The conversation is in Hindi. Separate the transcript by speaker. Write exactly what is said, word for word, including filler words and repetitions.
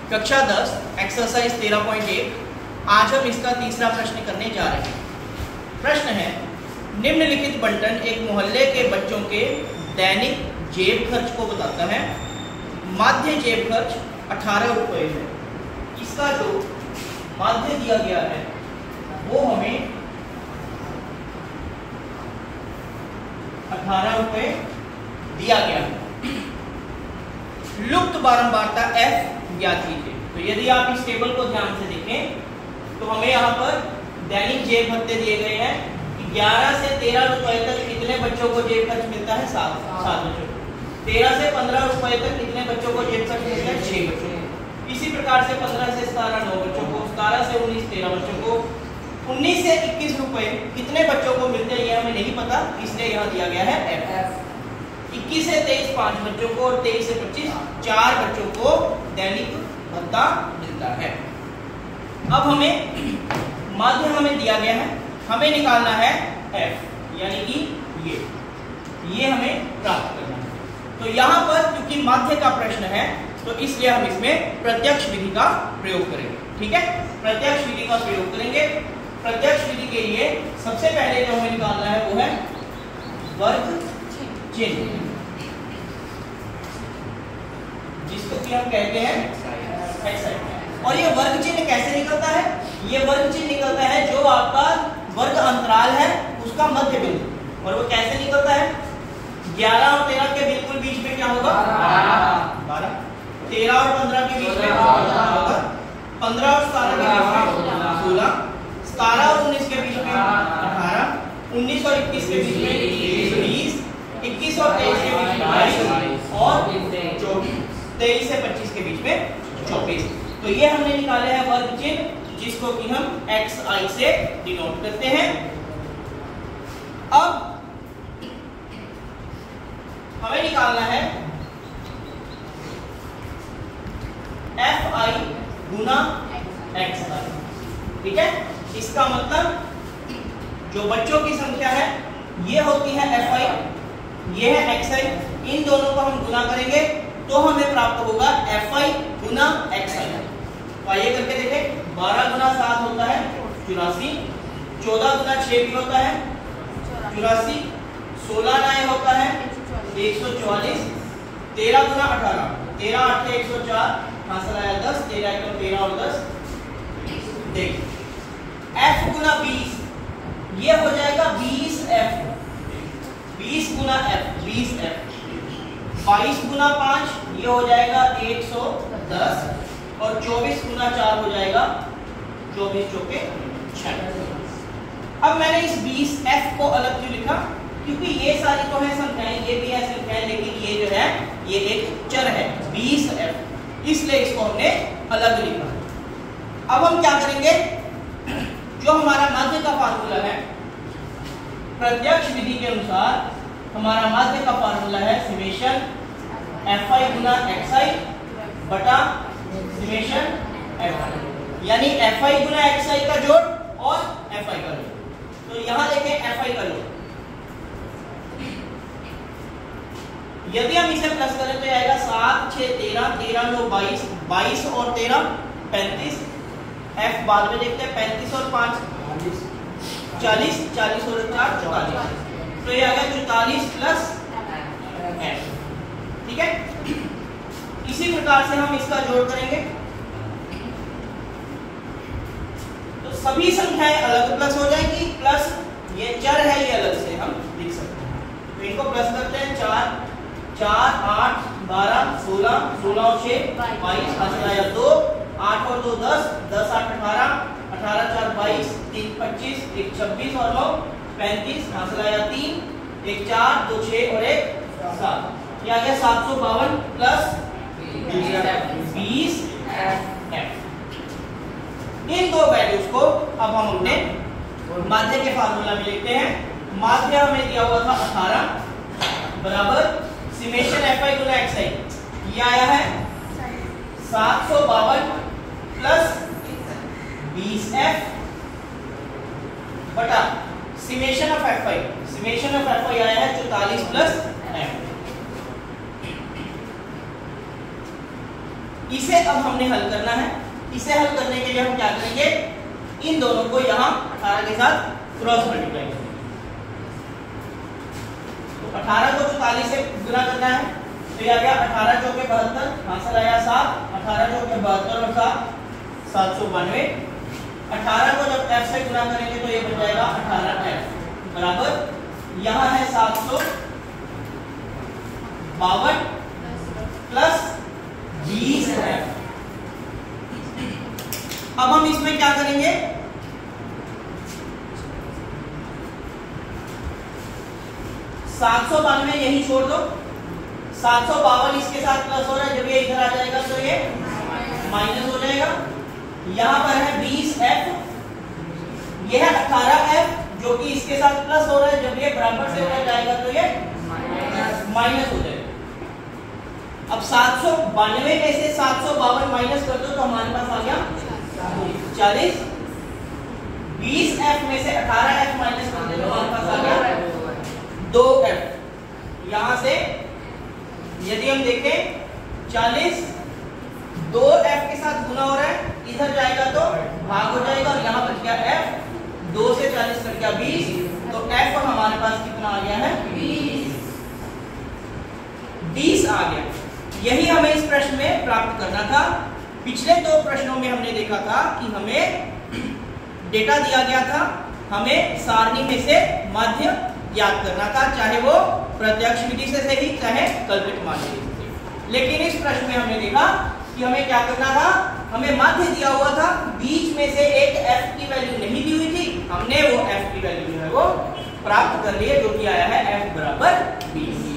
Speaker 1: कक्षा दस एक्सरसाइज तेरह पॉइंट एक। आज हम इसका तीसरा प्रश्न करने जा रहे हैं। प्रश्न है, निम्नलिखित बंटन एक मोहल्ले के बच्चों के दैनिक जेब खर्च को बताता है। माध्य जेब खर्च अठारह रुपये है। इसका जो माध्य दिया गया है वो हमें अठारह रुपये दिया गया है। लुप्त बारंबारता एफ ज्ञात कीजिए। तो यदि आप इस टेबल को ध्यान से देखें तो हमें यहाँ पर दैनिक जेब भत्ते दिए गए हैं कि ग्यारह से तेरह रुपए तक कितने बच्चों को जेब खर्च मिलता है? सात सात बच्चों को। तेरह से पंद्रह रुपए तक कितने बच्चों को जेब खर्च मिलता है? छह बच्चों को। इसी प्रकार से पंद्रह से सतारह नौ बच्चों को, सतारह से उन्नीस तेरह बच्चों को, उन्नीस से इक्कीस रुपए कितने बच्चों को मिलते हैं ये हमें नहीं पता, इसलिए यहाँ दिया गया है एफ। इक्कीस से तेईस पांच बच्चों को और तेईस से पच्चीस चार बच्चों को दैनिक भत्ता मिलता है। अब हमें माध्य हमें दिया गया है, हमें निकालना है एफ, यानी कि ये ये हमें प्राप्त करना है। तो यहाँ पर क्योंकि माध्य का प्रश्न है तो इसलिए हम इसमें प्रत्यक्ष विधि का प्रयोग करेंगे। ठीक है, प्रत्यक्ष विधि का प्रयोग करेंगे। प्रत्यक्ष विधि के लिए सबसे पहले जो हमें निकालना है वो है वर्ग चिन्ह, जिसको कि हम कहते हैं एक्साइड। और ये वर्ग चिन्ह कैसे निकलता है? ये वर्ग चिन्ह निकलता है जो आपका वर्ग अंतराल है उसका मध्य बिंदु। और वो कैसे निकलता है? ग्यारह और तेरह के बिल्कुल बीच में क्या होगा? बारह। तेरह और पंद्रह के बीच में होगा पंद्रह और सतारह के बीच में सोलह, सतारह और उन्नीस के बीच में अठारह, उन्नीस और इक्कीस के बीच में बीस, इक्कीस और तेईस के बीच में बाईस और चौबीस, तेईस से पच्चीस के बीच में चौबीस। तो ये हमने निकाले हैं वर्ग चिन्ह, जिसको कि हम एक्स आई से डिनोट करते हैं। अब हमें निकालना है एफ आई गुना एक्स आई। ठीक है, इसका मतलब जो बच्चों की संख्या है ये होती है एफ आई, ये है एक्स आई। इन दोनों को हम गुना करेंगे तो हमें प्राप्त होगा एफ आई गुना एक्स आई। तो आइए करके देखें। बारह गुना सात होता है चौरासी, चौदह गुना छह भी होता है चौरासी, सोलह नए होता है एक सौ चौवालीस, तेरह गुना अठारह, तेरह आठ एक सौ चार, हासिल आया दस, तेरह एक तेरह और दस। देखिए एफ गुना बीस ये हो जाएगा बीस एफ, बीस गुना एफ बीस एफ। बाईस गुना पांच ये हो जाएगा एक सौ दस और चौबीस गुना चार हो जाएगा चौबीस चौके छह। अब मैंने इस बीस एफ को अलग क्यों लिखा? क्योंकि ये सारी तो है संख्याएं, ये भी है संख्याएं, लेकिन ये जो है ये एक चर है बीस एफ, इसलिए इसको हमने अलग लिखा। अब हम क्या करेंगे? जो हमारा माध्य का फार्मूला है प्रत्यक्ष विधि के अनुसार, हमारा माध्य का फार्मूला है समेशन एफ आई गुना एक्स आई बटा समेशन एफ आई, यानी एफ आई गुना एक्स आई का जोड़ और एफ आई का जोड़। तो यहां देखें एफ आई का जोड़, यदि हम इसे प्लस करें तो आएगा सात छह तेरह, तेरह नौ बाईस, बाईस और तेरह पैंतीस। एफ बाद में देखते हैं, पैंतीस और पांच चालीस, चालीस और चार चौतालीस, तो ये आ गया चौतालीस प्लस एफ। ठीक है, इसी प्रकार से हम इसका जोड़ करेंगे तो सभी संख्याएं अलग प्लस हो जाएंगी, प्लस ये चर है ये अलग से हम लिख सकते हैं। तो इनको प्लस करते हैं, चार चार आठ बारह सोलह, सोलह और छह बाईस, हासिल आया दो, आठ और दो दस, दस आठ अठारह, अठारह चार बाईस, तीन पच्चीस, एक छब्बीस और नौ पैंतीस, हासिल आया तीन, एक चार, दो छह और एक सात। ये आ गया सात सौ बावन प्लस बीस एफ। इन दो वैल्यूज को अब हम अपने माध्य के फार्मूला में लिखते हैं। माध्य हमें दिया हुआ था अठारह बराबर समेशन एफ आई गुना एक्स आई, ये आया है सात सौ बावन प्लस बीस एफ बटा summation of F I, summation of F I आया है चौतालीस प्लस एफ। इसे अब हमने हल करना है। इसे हल करने के लिए हम क्या करेंगे, इन दोनों को यहाँ अठारह के साथ क्रॉस मल्टीप्लाई करेंगे। तो अठारह को चौतालीस से गुना करना है, तो यह आ गया अठारह चौके बहत्तर, हासिल आया सात, अठारह चौके बहत्तर और सात सात सौ बानवे। अठारह को जब f से गुना करेंगे तो ये बन जाएगा अठारह एफ बराबर, यहाँ है सात सौ बावन प्लस बीस एफ। अब हम इसमें क्या करेंगे, सात सौ बानवे यही छोड़ दो, सात सौ बावन इसके साथ प्लस हो रहा है, जब ये इधर आ जाएगा तो ये माइनस हो जाएगा। यहाँ पर है बीस एफ, यह है अठारह एफ जो कि इसके साथ प्लस हो रहा है, जब ये बराबर से उधर जाएगा तो ये माइनस हो जाएगा। अब सात सौ बानवे में से सात सौ बावन माइनस कर दो तो हमारे पास आ गया चालीस। बीस एफ में से अठारह एफ माइनस कर दो तो हमारे पास आ गया दो एफ। यहां से यदि हम देखें चालीस दो एफ के साथ गुना हो रहा है, इधर जाएगा तो भाग हो जाएगा और यहाँ बच गया एफ, दो से चालीस कट गया बीस, तो एफ हमारे पास कितना आ गया है बीस आ गया। यही हमें इस प्रश्न में प्राप्त करना था। पिछले दो प्रश्नों में हमने देखा था कि हमें डेटा दिया गया था, हमें सारणी में से माध्य ज्ञात करना था, चाहे वो प्रत्यक्ष विधि से सही चाहे कल्पित माध्य विधि से। लेकिन इस प्रश्न में हमने देखा कि हमें क्या करना था, हमें माध्य दिया हुआ था, बीच में से एक f की वैल्यू नहीं दी हुई थी, हमने वो f की वैल्यू जो है वो प्राप्त कर ली है, जो कि आया है f बराबर बीस।